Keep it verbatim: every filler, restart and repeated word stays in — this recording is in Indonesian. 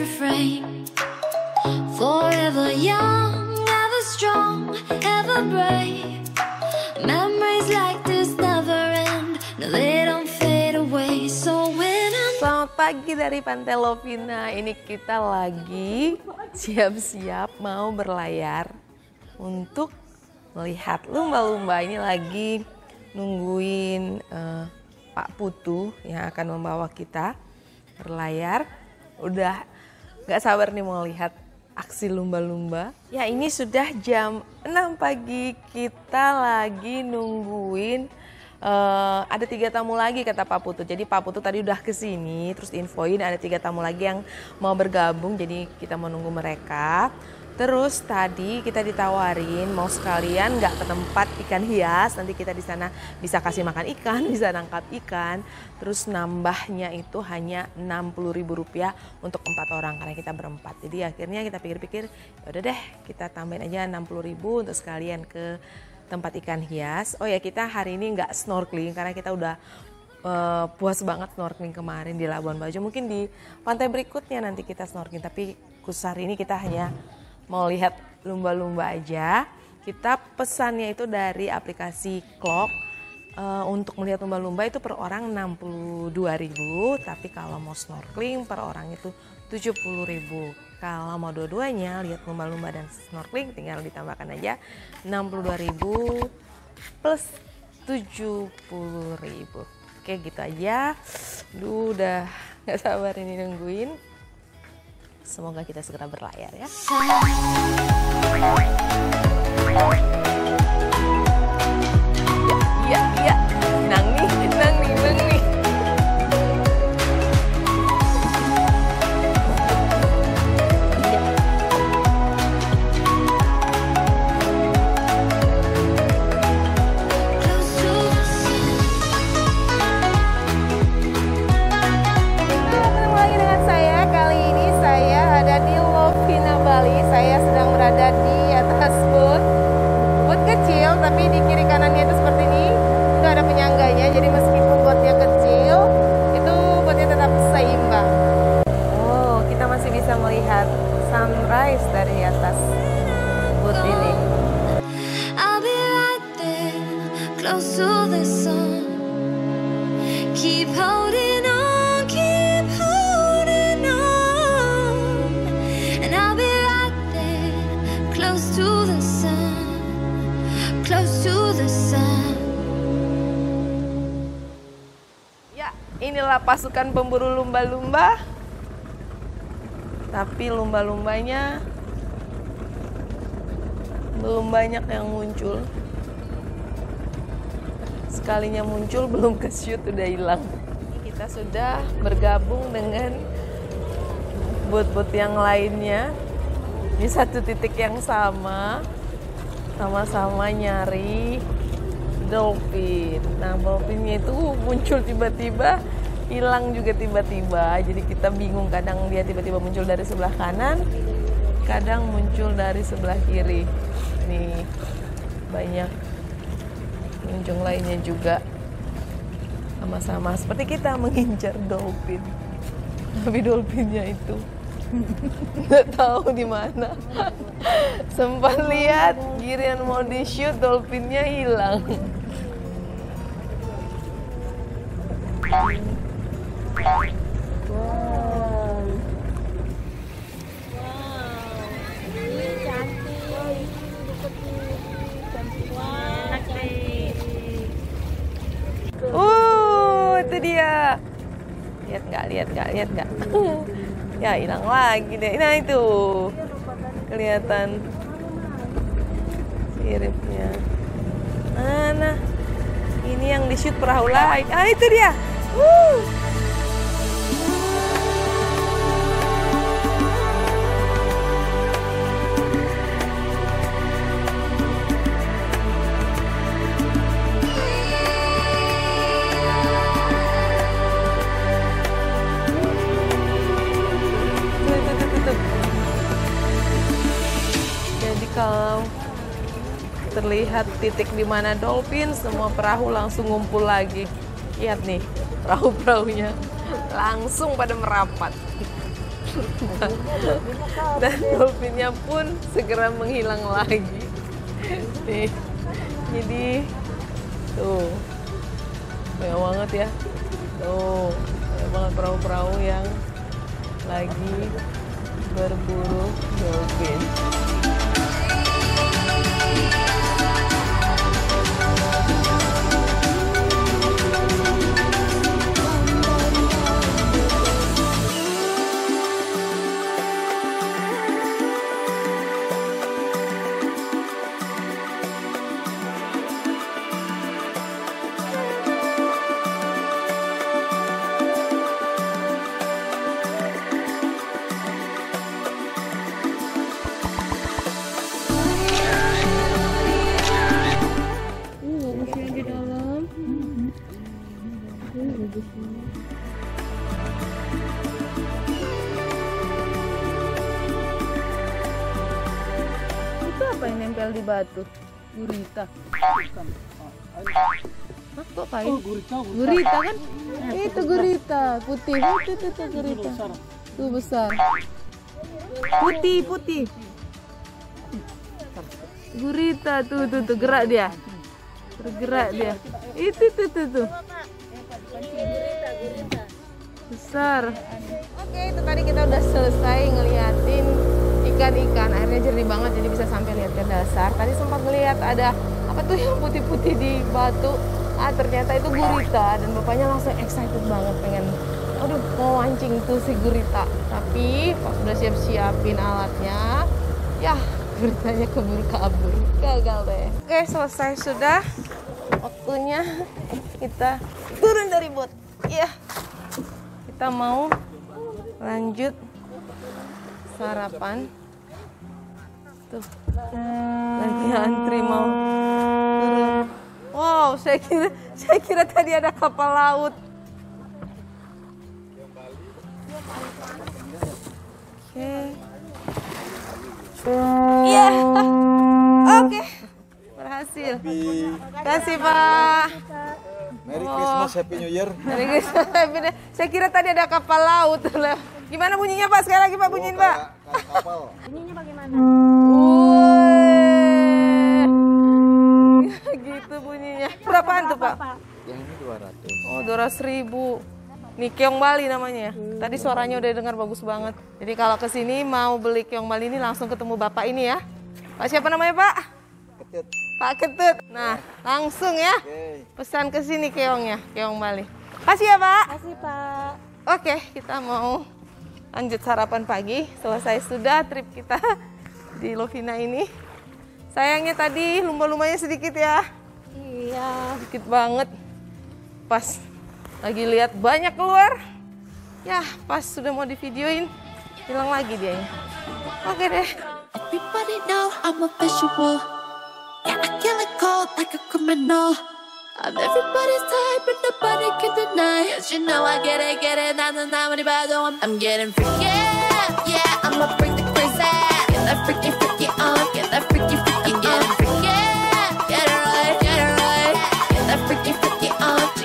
refrain. Forever young, ever strong, ever brave. Memories like this never end, no they don't fade away. So when I'm... Selamat pagi dari Pantai Lovina. Ini kita lagi siap-siap mau berlayar untuk melihat lumba-lumba. Ini lagi nungguin uh, Pak Putu yang akan membawa kita berlayar. Udah gak sabar nih mau lihat aksi lumba-lumba. Ya ini sudah jam enam pagi, kita lagi nungguin uh, ada tiga tamu lagi kata Pak Putu. Jadi Pak Putu tadi udah kesini terus infoin ada tiga tamu lagi yang mau bergabung, jadi kita mau nunggu mereka. Terus tadi kita ditawarin mau sekalian nggak ke tempat ikan hias, nanti kita di sana bisa kasih makan ikan, bisa nangkap ikan. Terus nambahnya itu hanya enam puluh ribu rupiah untuk empat orang karena kita berempat. Jadi akhirnya kita pikir-pikir, udah deh kita tambahin aja enam puluh ribu untuk sekalian ke tempat ikan hias. Oh ya kita hari ini nggak snorkeling karena kita udah uh, puas banget snorkeling kemarin di Labuan Bajo. Mungkin di pantai berikutnya nanti kita snorkeling, tapi khusus hari ini kita hanya mau lihat lumba-lumba aja. Kita pesannya itu dari aplikasi Clock. Uh, untuk melihat lumba-lumba itu per orang enam puluh dua ribu, tapi kalau mau snorkeling per orang itu tujuh puluh ribu. Kalau mau dua-duanya lihat lumba-lumba dan snorkeling tinggal ditambahkan aja enam puluh dua ribu plus tujuh puluh ribu. Oke gitu aja. Duh, udah gak sabar ini nungguin. Semoga kita segera berlayar ya. Ya, ya, ya. Nang nih, nang nih, nang nih. Ada di atas boot, boot kecil tapi di kiri kanannya itu seperti ini, itu ada penyangganya, jadi meskipun bootnya kecil, itu bootnya tetap seimbang. Oh, kita masih bisa melihat sunrise dari atas boot ini. I'll be right there, close to the sun. Keep holding on, keep holding on, and I'll be close to the sun, close to the sun. Ya, inilah pasukan pemburu lumba-lumba. Tapi lumba-lumbanya belum banyak yang muncul. Sekalinya muncul belum ke shoot udah hilang. Kita sudah bergabung dengan boot-boot yang lainnya di satu titik yang sama, sama-sama nyari dolphin. Nah, dolphinnya itu muncul tiba-tiba, hilang juga tiba-tiba. Jadi kita bingung, kadang dia tiba-tiba muncul dari sebelah kanan, kadang muncul dari sebelah kiri. Nih, banyak pengunjung lainnya juga sama-sama seperti kita mengincar dolphin. Tapi dolphinnya itu nggak tahu di mana. Sempat lihat giliran mau di shoot dolphinnya hilang. Wow. Wow. Ini cantik. Uh, itu dia. Lihat nggak? Lihat nggak? Lihat nggak? Ya hilang lagi deh. Nah itu kelihatan siripnya. Mana? Ini yang di shoot perahu lain. Ah itu dia. Wuh. Kalau terlihat titik di mana dolphin, semua perahu langsung ngumpul lagi. Lihat nih, perahu-perahunya langsung pada merapat. Dan dolphinnya pun segera menghilang lagi. Nih, jadi tuh banyak banget ya. Tuh banyak banget perahu-perahu yang lagi berburu dolphin. Itu apa yang nempel di batu? Gurita. Hah, kok kain? Oh, gurita, gurita. Gurita kan? Itu gurita, putih. Itu tuh, tuh gurita. Tuh besar. Putih, putih. Gurita tuh, tuh, tuh gerak dia. Bergerak dia. Itu tuh, tuh, tuh. Besar. Oke, itu tadi kita udah selesai ngeliatin ikan-ikan. Airnya jernih banget, jadi bisa sampai lihat ke dasar. Tadi sempat ngeliat ada apa tuh yang putih-putih di batu. Ah, ternyata itu gurita, dan bapaknya langsung excited banget pengen, aduh mau mancing tuh si gurita. Tapi pas udah siap-siapin alatnya, ya guritanya keburu kabur, gagal deh. Oke, selesai sudah. Waktunya kita turun dari boat. Iya, kita mau lanjut sarapan. Tuh, lagi antri mau turun. Wow, saya kira, saya kira tadi ada kapal laut. Oke. Iya. Oke. Berhasil. Terima kasih, Pak. Merry Christmas, Happy New Year. Merry Christmas, Happy New Year. Saya kira tadi ada kapal laut. Gimana bunyinya, Pak? Sekali lagi, Pak, bunyiin, Pak. Kapal. Bunyinya bagaimana? Gitu bunyinya. Berapaan tuh, Pak? Yang ini dua ratus. Oh, dua ratus ribu. Nih keong Bali namanya. Tadi suaranya udah dengar bagus banget. Jadi kalau ke sini mau beli keong Bali ini langsung ketemu Bapak ini ya. Pak siapa namanya, Pak? Ketut. Pak Ketut. Nah, langsung ya. Oke. Pesan ke sini keongnya, keong Bali. Kasih ya, Pak. Kasih, Pak. Oke, kita mau lanjut sarapan pagi. Selesai sudah trip kita di Lovina ini. Sayangnya tadi lumba-lumbanya sedikit ya. Iya. Sedikit banget. Pas lagi lihat banyak keluar. Ya, pas sudah mau divideoin, hilang lagi dia. Oke deh. Everybody know I'm a visual. Yeah, I kill it cold like a criminal. I'm everybody's type, but nobody can deny. Cause you know I get it, get it, not the nine, I'm, I'm getting freaky. Yeah, I'm a freak the crazy. Get that freaky, freaky on. Get that freaky, freaky on. Freaky. Get it right, get it right. Get that freaky, freaky on.